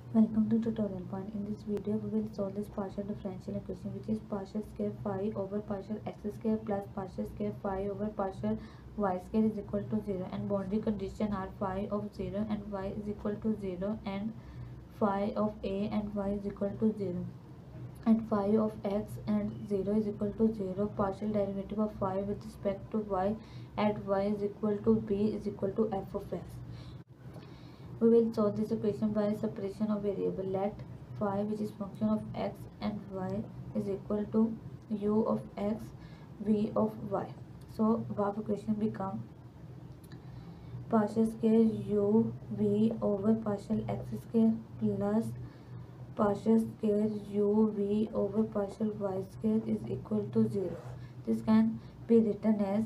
Welcome to tutorial point. In this video we will solve this partial differential equation, which is partial square phi over partial x square plus partial square phi over partial y square is equal to 0, and boundary condition are phi of 0 and y is equal to 0, and phi of a and y is equal to 0, and phi of x and 0 is equal to 0. Partial derivative of phi with respect to y at y is equal to b is equal to f of x. We will solve this equation by separation of variable. Let phi, which is function of x and y, is equal to u of x, v of y. So above equation become partial square u v over partial x square plus partial square u v over partial y square is equal to 0. This can be written as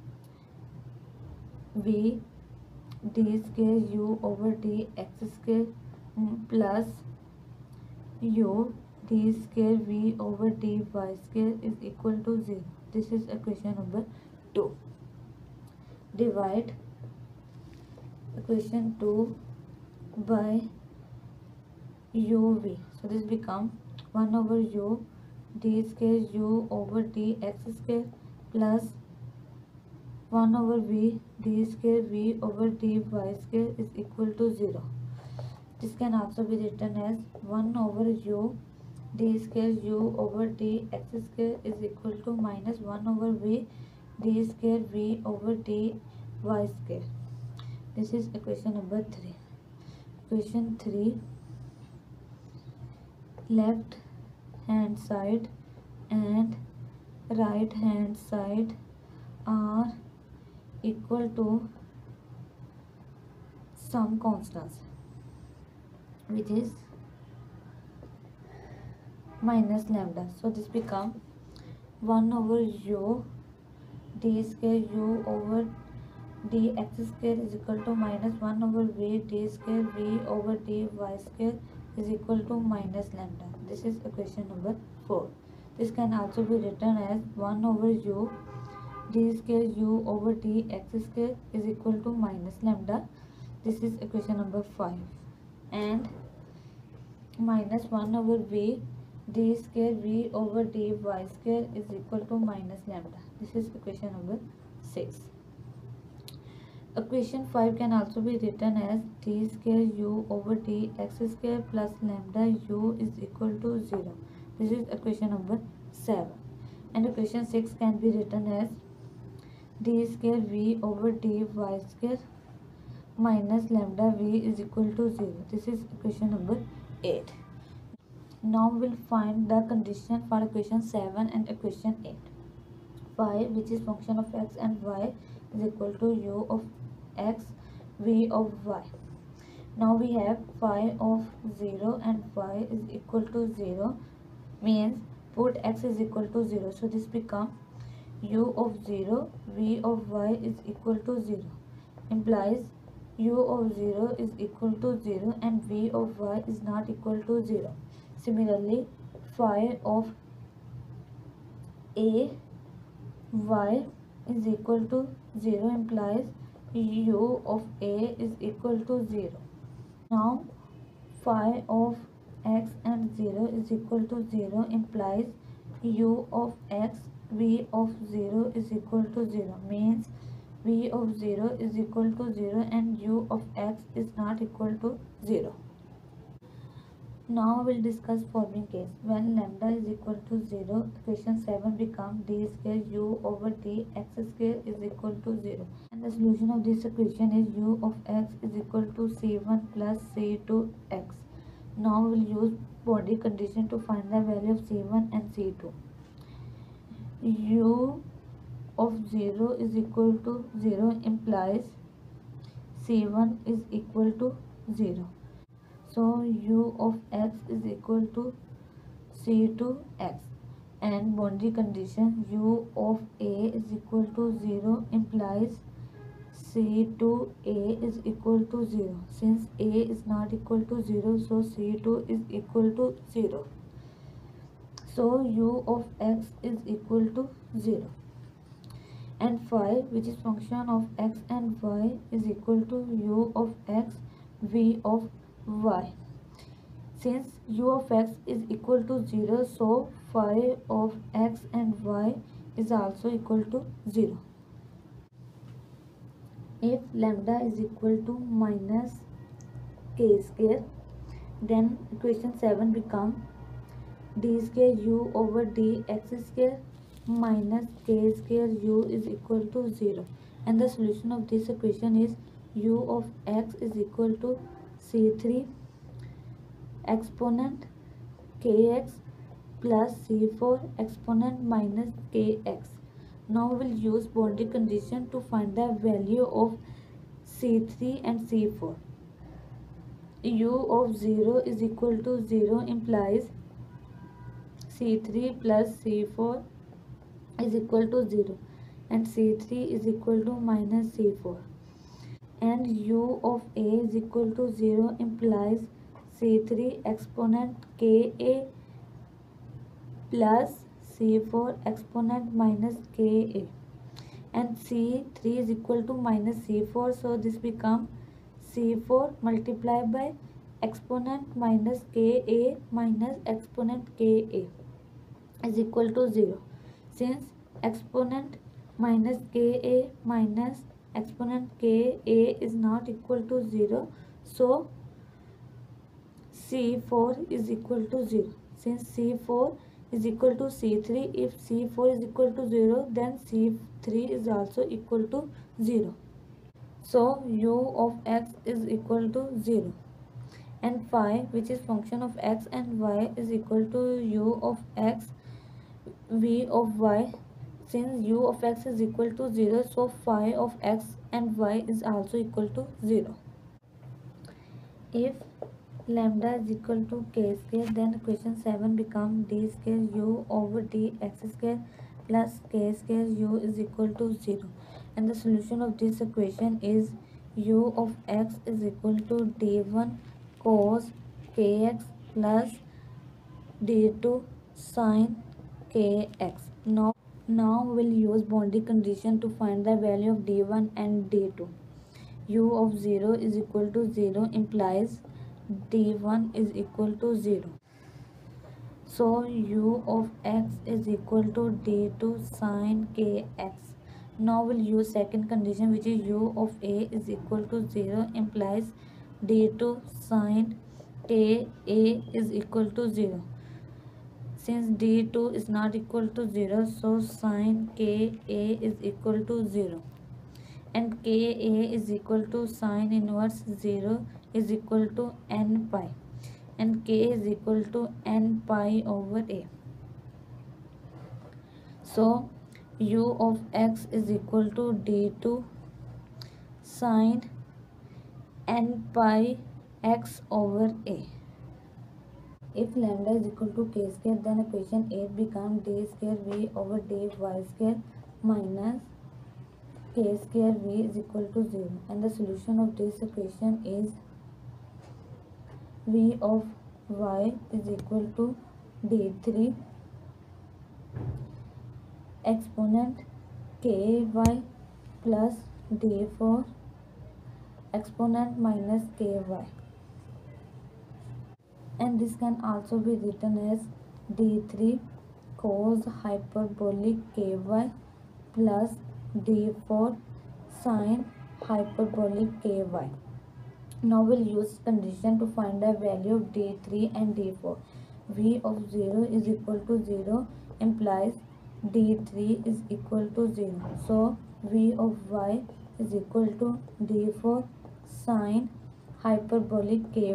v d square u over d x square plus u d square v over dy square is equal to 0. This is equation number 2. Divide equation 2 by uv. So this become 1 over u d square u over dx square plus 1 over v d square v over dy square is equal to 0. This can also be written as 1 over u d square u over dx square is equal to minus 1 over v d square v over dy square. This is equation number 3. Equation 3, left hand side and right hand side are equal to some constants, which is minus lambda. So this become 1 over u d square u over dx square is equal to minus 1 over v d square v over dy square is equal to minus lambda. This is equation number 4. This can also be written as 1 over u d square u over dx square is equal to minus lambda. This is equation number 5. And minus 1 over v d square v over dy square is equal to minus lambda. This is equation number 6. Equation 5 can also be written as d square u over dx square plus lambda u is equal to 0. This is equation number 7. And equation 6 can be written as d square v over dy square minus lambda v is equal to 0. This is equation number 8. Now we'll find the condition for equation 7 and equation 8. Phi, which is function of x and y, is equal to u of x, v of y. Now we have phi of 0 and y is equal to 0, means put x is equal to 0. So this become u of 0, v of y is equal to 0, implies u of 0 is equal to 0 and v of y is not equal to 0. Similarly, phi of a y is equal to 0 implies u of a is equal to 0. Now phi of x and 0 is equal to 0 implies u of x v of 0 is equal to 0, means v of 0 is equal to 0 and u of x is not equal to 0. Now we'll discuss following case. When lambda is equal to 0, equation 7 becomes d square u over dx square is equal to 0. And the solution of this equation is u of x is equal to c1 plus c2x. Now we'll use boundary condition to find the value of c1 and c2. U of 0 is equal to 0 implies c1 is equal to 0. So u of x is equal to c2x, and boundary condition u of a is equal to 0 implies c2a is equal to 0. Since a is not equal to 0, so c2 is equal to 0. So u of x is equal to 0. And phi, which is function of x and y, is equal to u of x v of y. Since u of x is equal to 0, so phi of x and y is also equal to 0. If lambda is equal to minus k square, then equation 7 become d square u over dx square minus k square u is equal to 0, and the solution of this equation is u of x is equal to c3 exponent kx plus c4 exponent minus kx. Now we'll use boundary condition to find the value of c3 and c4. U of 0 is equal to 0 implies c3 plus c4 is equal to 0, and c3 is equal to minus c4, and u of a is equal to 0 implies c3 exponent ka plus c4 exponent minus ka, and c3 is equal to minus c4, so this become c4 multiplied by exponent minus ka minus exponent ka is equal to 0. Since exponent minus ka minus exponent ka is not equal to 0, so c4 is equal to 0. Since c4 is equal to c3, if c4 is equal to 0, then c3 is also equal to 0. So u of x is equal to 0, and phi, which is function of x and y, is equal to u of x v of y. Since u of x is equal to 0, so phi of x and y is also equal to 0. If lambda is equal to k square, then equation 7 become d square u over dx square plus k square u is equal to 0, and the solution of this equation is u of x is equal to d1 cos kx plus d2 sin kx. Now we'll use boundary condition to find the value of d1 and d2. U of 0 is equal to 0 implies d1 is equal to 0. So u of x is equal to d2 sin kx. Now we'll use second condition, which is u of a is equal to 0 implies d2 sin ka is equal to 0. Since d2 is not equal to 0, so sin ka is equal to 0, and ka is equal to sin inverse 0 is equal to n pi, and k is equal to n pi over a. So u of x is equal to d2 sin n pi x over a. If lambda is equal to k square, then equation 8 becomes d square v over dy square minus k square v is equal to 0, and the solution of this equation is v of y is equal to d3 exponent ky plus d4 exponent minus ky, and this can also be written as d3 cos hyperbolic ky plus d4 sin hyperbolic ky. Now we'll use condition to find the value of d3 and d4. v of 0 is equal to 0 implies d3 is equal to 0. So v of y is equal to d4 sin hyperbolic ky,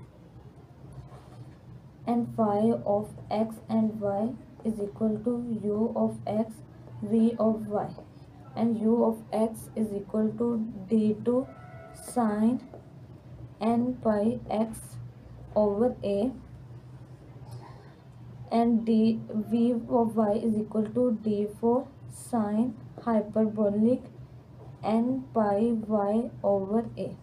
and phi of x and y is equal to u of x v of y, and u of x is equal to d2 sin n pi x over a, and v of y is equal to d4 sin hyperbolic n pi y over a.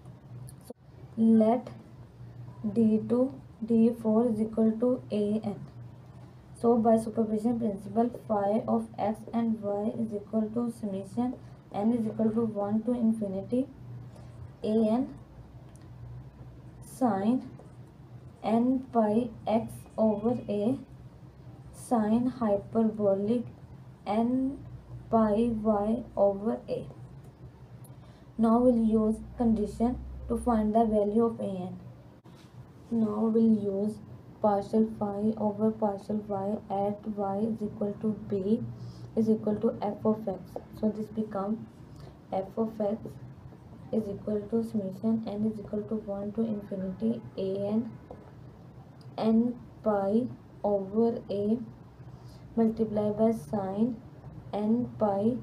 Let d2 d4 is equal to a n. So by superposition principle, phi of x and y is equal to summation n is equal to 1 to infinity a n sin n pi x over a sine hyperbolic n pi y over a. Now we'll use condition to find the value of an. Now we'll use partial phi over partial y at y is equal to b is equal to f of x. So this becomes f of x is equal to summation n is equal to 1 to infinity an n pi over a multiplied by sine n pi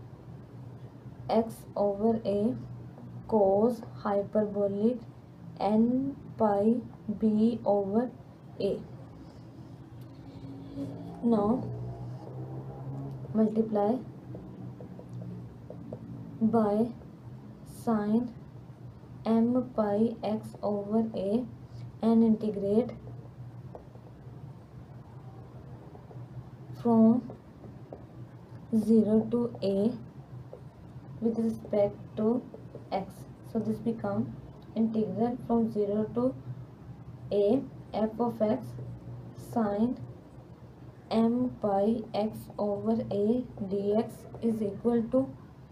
x over a cos hyperbolic n pi b over a. Now multiply by sine m pi x over a and integrate from 0 to a with respect to x. So this becomes integral from 0 to a f of x sine m pi x over a dx is equal to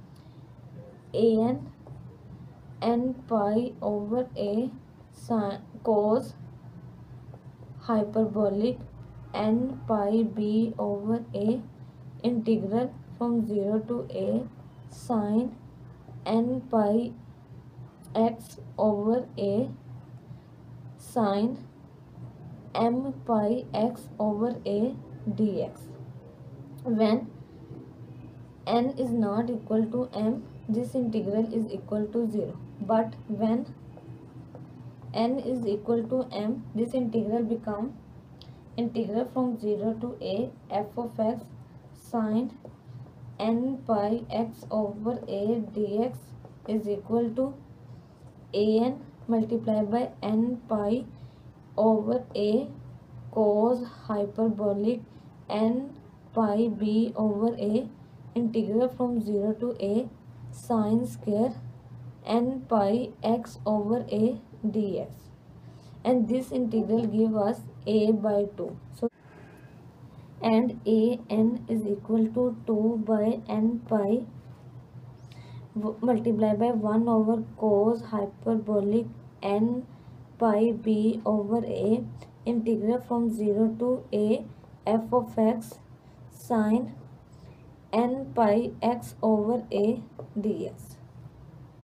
an n pi over a sin cos hyperbolic n pi b over a integral from 0 to a sine n pi x over a sine m pi x over a dx. When n is not equal to m, this integral is equal to 0, but when n is equal to m, this integral becomes integral from 0 to a f of x sine n pi x over a dx is equal to an multiplied by n pi over a cos hyperbolic n pi b over a integral from 0 to a sine square n pi x over a dx, and this integral give us a by 2. So and a n is equal to 2 by n pi multiplied by 1 over cos hyperbolic n pi b over a integral from 0 to a f of x sine n pi x over a dx.